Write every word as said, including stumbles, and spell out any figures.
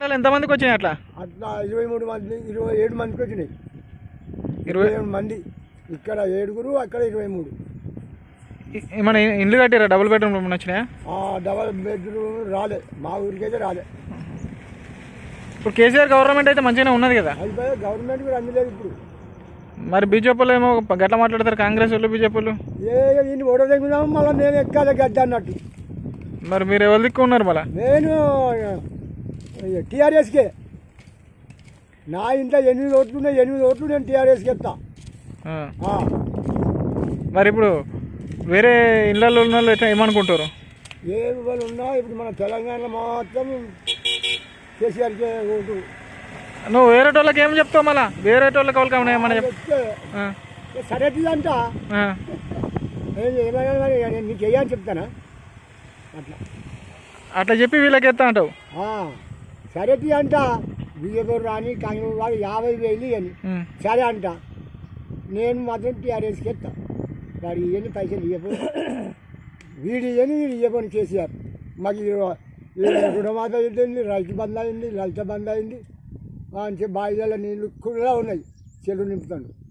ఎంతమందికి వచ్చినాయి అట్లా? అట్లా ఇరవై మూడు మంది ఇరవై ఏడు మందికి వచ్చినాయి. ఇరవై ఏడు మంది ఇక్కడ ఏడుగురు, అక్కడ ఇరవై మూడు. మన ఇండ్లు కట్టారా? డబుల్ బెడ్రూమ్ వచ్చినాయా? డబల్ బెడ్రూమ్ రాలే, మా ఊరికైతే రాలే. ఇప్పుడు కేసీఆర్ గవర్నమెంట్ అయితే మంచిగానే ఉన్నది కదా? అయిపోయి గవర్నమెంట్ కూడా అందలేదు ఇప్పుడు. మరి బీజేపీ వాళ్ళు ఏమో గట్లా మాట్లాడతారు, కాంగ్రెస్ వాళ్ళు బీజేపీ వాళ్ళు. ఏ ఈయన ఓడ తెగుదాము మళ్ళీ నేను ఎక్కాలి గడ్డ అన్నట్టు. మరి మీరు ఎవరు దిక్కు ఉన్నారు మళ్ళా? నేను టీఆర్ఎస్కే. నా ఇంట్లో ఎనిమిది ఓట్లు ఉన్నాయి, ఎనిమిది ఓట్లు నేను టీఆర్ఎస్కి ఎత్తా. మరి ఇప్పుడు వేరే ఇళ్ళల్లో ఉన్న వాళ్ళు ఎట్లా ఏమనుకుంటారు? ఏ వాళ్ళు ఉన్నా ఇప్పుడు మన తెలంగాణలో మాత్రం కేసీఆర్కే ఓటు. నువ్వు వేరే వాళ్ళకి ఏం చెప్తావు మళ్ళా? వేరే వాళ్ళకి వాళ్ళకి ఏమన్నా చెప్తే సరేది అంట ఏమైనా నీకు వేయని చెప్తానా? అట్లా అట్లా చెప్పి వీళ్ళకి ఎత్తా అంటావు? సరేది అంట. బీజేపీ రాని కాంగ్రెస్ వాడు యాభై వేలు అని సరే అంట. నేను మాత్రం టీఆర్ఎస్కి ఎత్తా. వాడు ఇవన్నీ పైసలు ఇవ్వబో, వీడు ఇవని వీడు ఇవ్వబోని కేసీఆర్. మాకు రుణమాత అయింది, రైతు బంద్ అయింది, లలిత బంద్ అయింది. మంచి బాయిలలో నీళ్ళు కూడా ఉన్నాయి, చెరువు నింపుతాడు.